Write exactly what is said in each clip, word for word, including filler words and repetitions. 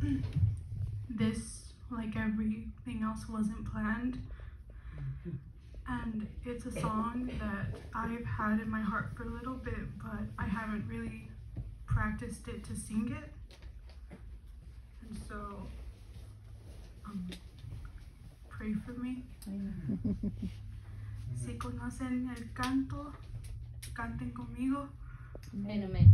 this, like everything else, wasn't planned. And it's a song that I've had in my heart for a little bit, but I haven't really practiced it to sing it. And so, um, pray for me. Si conocen el canto, canten conmigo. Amén, amén.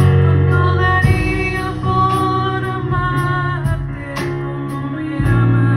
Llama